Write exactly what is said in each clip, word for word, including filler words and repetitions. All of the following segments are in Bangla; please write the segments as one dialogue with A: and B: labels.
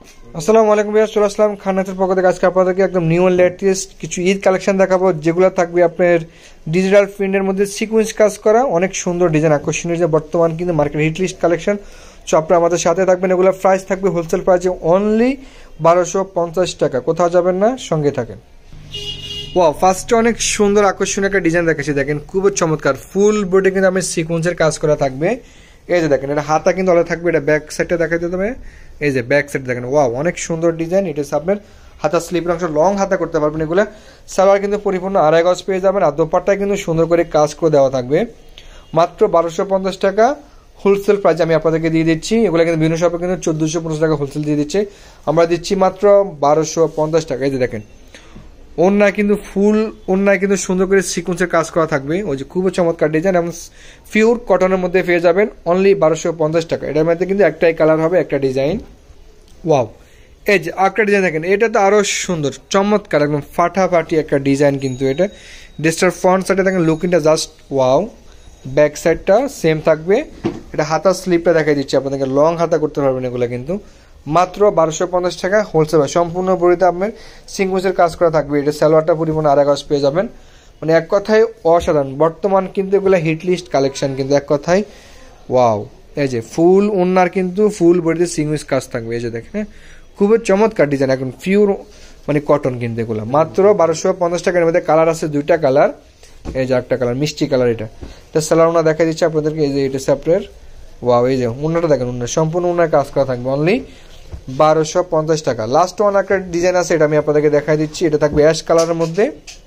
A: আসসালামু আলাইকুম ভাইয়া, চলে আসলাম খান্নাতের পক্ষ থেকে। আজকে আপনাদেরকে একদম নিউ অ্যান্ড লেটেস্ট কিছু ঈদ কালেকশন দেখাবো, যেগুলো থাকবে আপনার ডিজিটাল প্রিন্টের মধ্যে সিকোয়েন্স কাজ করা, অনেক সুন্দর ডিজাইন, আকর্ষণীয়, যে বর্তমান কিন্তু market hit list collection. So আপনারা আমাদের সাথে থাকবেন। এগুলো প্রাইস থাকবে হোলসেল প্রাইসে অনলি বারোশো পঞ্চাশ টাকা। কোথাও যাবেন না, সঙ্গে থাকেন। ওয়াও, ফার্স্টে অনেক সুন্দর আকর্ষণীয় একটা ডিজাইন দেখাচ্ছি, দেখেন খুবই চমৎকার। ফুল বডি কিন্তু আমি সিকোয়েন্সের কাজ করা থাকবে। এই যে দেখেন, এটা হাতা কিন্তু আলাদা থাকবে, এটা ব্যাক সাইডটা দেখাতে হবে। এই যে ব্যাক সাইড দেখেন, ওয়াও অনেক সুন্দর ডিজাইন। এটা হচ্ছে আপনার হাতা স্লিপের অংশ, লং হাতা করতে পারবেন এগুলো। সালোয়ার কিন্তু পরিপূর্ণ আড়াই গজ পেয়ে যাবেন, আর দোপাট্টায় কিন্তু সুন্দর করে কাজ করে দেওয়া থাকবে। মাত্র বারোশো পঞ্চাশ টাকা হোলসেল প্রাইস আমি আপনাদেরকে দিয়ে দিচ্ছি। এগুলো কিন্তু বিভিন্ন শপে কিন্তু চোদ্দোশো পঞ্চাশ টাকা হোলসেল দিয়ে দিচ্ছে, আমরা দিচ্ছি মাত্র বারোশো পঞ্চাশ টাকা। এই যে দেখেন, ওন্নায় কিন্তু ফুল ওন্নায় কিন্তু সুন্দর করে সিকোয়েন্সের কাজ করা থাকবে। ওই যে খুবই চমৎকার ডিজাইন, এবং পিওর কটনের মধ্যে পেয়ে যাবেন অনলি বারোশো পঞ্চাশ টাকা। এটার মধ্যে কিন্তু একটাই কালার হবে, একটা ডিজাইন। ওয়াও, এই যে একটা ডিজাইন দেখেন, এটা তো আরও সুন্দর চমৎকার, একদম ফাটাফাটি একটা ডিজাইন। কিন্তু এটা ড্রেসটার ফ্রন্ট সাইডে দেখেন, লুকিংটা জাস্ট ওয়াও। ব্যাক সাইডটা সেম থাকবে। এটা হাতা স্লিপটা দেখাই দিচ্ছি আপনাদেরকে, লং হাতা করতে পারবেন এগুলো কিন্তু। মাত্র বারোশো পঞ্চাশ টাকা হোলসেল, সম্পূর্ণ বড়িতে আপনার সিকোয়েন্সের কাজ করা থাকবে। এটা সালোয়ারটা পরিপূর্ণ আড়াই গজ পেয়ে যাবেন। মানে এক কথায় অসাধারণ, বর্তমান কিন্তু এগুলো হিট লিস্ট কালেকশন কিন্তু এক কথায় ওয়াও। এই যে ফুল ওন্নার কিন্তু ফুল বডিতে সিকোয়েন্স কাজ থাকবে। এই যে দেখেন, খুবই চমৎকার ডিজাইন, এখন পিওর মানে কটন কিন্তু এগুলো। মাত্র বারোশো পঞ্চাশ টাকার মধ্যে কালার আছে দুইটা কালার। এই যে একটা কালার মিষ্টি কালার, এটা এটা সালোয়ার ওনা দেখা দিচ্ছে আপনাদেরকে। এই যে এটা আপনার ওয়াও, এই যে ওন্নাটা দেখেন, ওন্নার সম্পূর্ণ ওন্নার কাজ করা থাকবে অনলি বারোশো পঞ্চাশ টাকা। লাস্ট ওয়ান একটা ডিজাইন আছে, এটা আমি আপনাদেরকে দেখাই দিচ্ছি। এটা থাকবে অ্যাশ কালারের মধ্যে।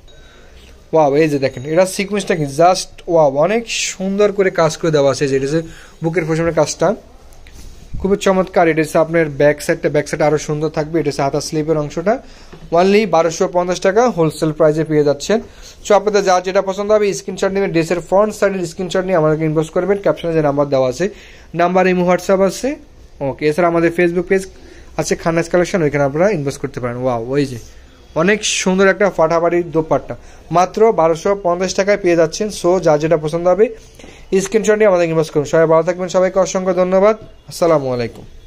A: ওয়াও, এই যে দেখেন, এটা সিকোয়েন্সটা কি জাস্ট ওয়াও, অনেক সুন্দর করে কাজ করে দেওয়া আছে। যে এটা বুকের পশমের কাজটা খুবই চমৎকার। এটা হচ্ছে আপনার ব্যাক সাইডটা, ব্যাক সাইড আরও সুন্দর থাকবে। এটা হচ্ছে হাতা স্লিপের অংশটা। অনলি বারোশো পঞ্চাশ টাকা হোলসেল প্রাইসে পেয়ে যাচ্ছেন। সো আপনাদের যা যেটা পছন্দ হবে স্ক্রিনশট নেবেন, ড্রেসের ফ্রন্ট সাইডের স্ক্রিনশট নিয়ে আমাদেরকে ইনবক্স করবেন। ক্যাপশনে যে নাম্বার দেওয়া আছে, নাম্বার ইমো হোয়াটসঅ্যাপ আছে। ওকে, এছাড়া আমাদের ফেসবুক পেজ আছে খান্নাস কালেকশন, ওইখানে আপনারা ইনভেস্ট করতে পারেন। ওয়াও, ওই যে অনেক সুন্দর একটা ফাটাফাটির দোপাট্টা মাত্র বারোশো পঞ্চাশ টাকায় পেয়ে যাচ্ছেন। সো যা যেটা পছন্দ হবে স্ক্রিনশট নিয়ে আমাদের ইনভেস্ট করুন। সবাই ভালো থাকবেন, সবাইকে অসংখ্য ধন্যবাদ। আসসালামু আলাইকুম।